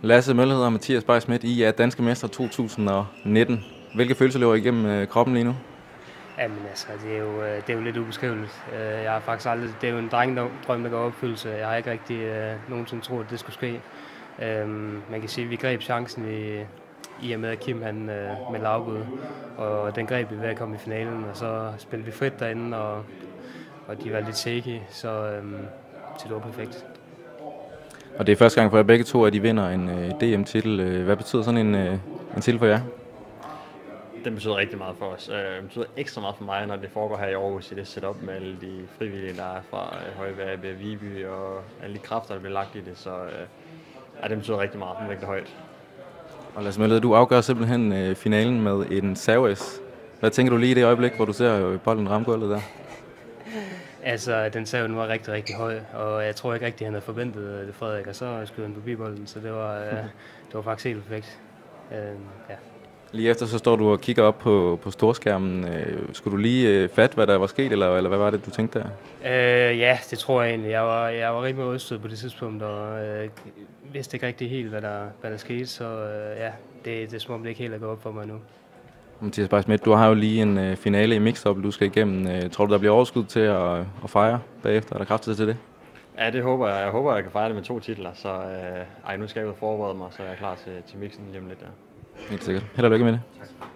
Lasse Møller og Mathias Bay Schmidt, I er danske mestre 2019. Hvilke følelser løber igennem kroppen lige nu? Jamen altså, det er jo lidt ubeskriveligt. Jeg har faktisk aldrig, det er jo en drengedrøm, der går opfyldelse. Jeg har ikke rigtig nogensinde troet, at det skulle ske. Man kan sige, at vi greb chancen i og med, at Kim han med lavbud, og den greb vi ved at komme i finalen, og så spillede vi frit derinde, og de var lidt shaky, så det var perfekt. Og det er første gang for jer begge to, at I vinder en DM-titel. Hvad betyder sådan en titel for jer? Den betyder rigtig meget for os. Den betyder ekstra meget for mig, når det foregår her i Aarhus i det setup med alle de frivillige, der er fra Højværbe, Viby og alle de kræfter, der bliver lagt i det. Så det betyder rigtig meget. Den er rigtig højt. Og Lasse Møller, du afgør simpelthen finalen med en serves. Hvad tænker du lige i det øjeblik, hvor du ser bolden ramme gulvet der? Altså, den serve var rigtig, rigtig høj, og jeg tror ikke rigtig, han havde forventet det, Frederik, og så skød han forbi bolden, så det var faktisk helt perfekt. Ja. Lige efter så står du og kigger op på storskærmen. Skulle du lige fatte, hvad der var sket, eller hvad var det, du tænkte der? Ja, det tror jeg egentlig. Jeg var rimelig udstødt på det tidspunkt, og vidste ikke rigtig helt, hvad der skete, så det er som om det ikke helt er gået op for mig nu. Mathias Bay Schmidt, du har jo lige en finale i mixed-up, du skal igennem. Tror du, der bliver overskud til at fejre bagefter? Er der kræfter til det? Ja, det håber jeg. Jeg håber, jeg kan fejre det med 2 titler, så nu skal jeg ud og forberede mig, så jeg er klar til mixen lige om lidt. Ja. Helt sikkert. Held og lykke med det. Tak.